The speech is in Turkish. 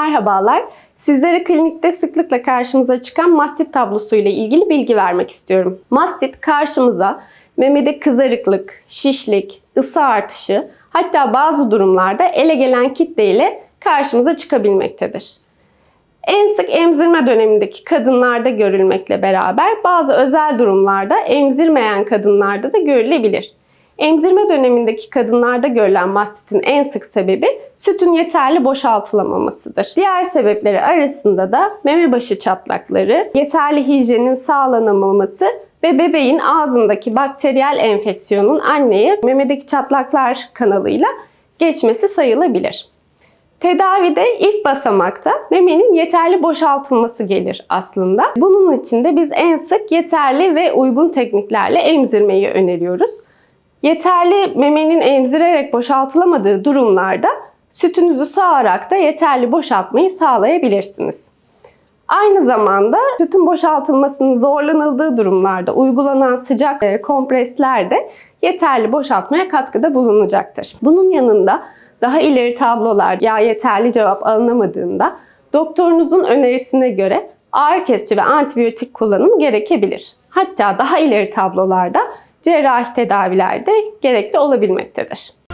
Merhabalar. Sizlere klinikte sıklıkla karşımıza çıkan mastit tablosu ile ilgili bilgi vermek istiyorum. Mastit karşımıza memede kızarıklık, şişlik, ısı artışı, hatta bazı durumlarda ele gelen kitle ile karşımıza çıkabilmektedir. En sık emzirme dönemindeki kadınlarda görülmekle beraber bazı özel durumlarda emzirmeyen kadınlarda da görülebilir. Emzirme dönemindeki kadınlarda görülen mastitin en sık sebebi sütün yeterli boşaltılamamasıdır. Diğer sebepleri arasında da meme başı çatlakları, yeterli hijyenin sağlanamaması ve bebeğin ağzındaki bakteriyel enfeksiyonun anneye memedeki çatlaklar kanalıyla geçmesi sayılabilir. Tedavide ilk basamakta memenin yeterli boşaltılması gelir aslında. Bunun için de biz en sık yeterli ve uygun tekniklerle emzirmeyi öneriyoruz. Yeterli memenin emzirerek boşaltılamadığı durumlarda sütünüzü sağarak da yeterli boşaltmayı sağlayabilirsiniz. Aynı zamanda sütün boşaltılmasının zorlanıldığı durumlarda uygulanan sıcak kompresler de yeterli boşaltmaya katkıda bulunacaktır. Bunun yanında daha ileri tablolar ya yeterli cevap alınamadığında doktorunuzun önerisine göre ağrı kesici ve antibiyotik kullanımı gerekebilir. Hatta daha ileri tablolarda cerrahi tedaviler de gerekli olabilmektedir.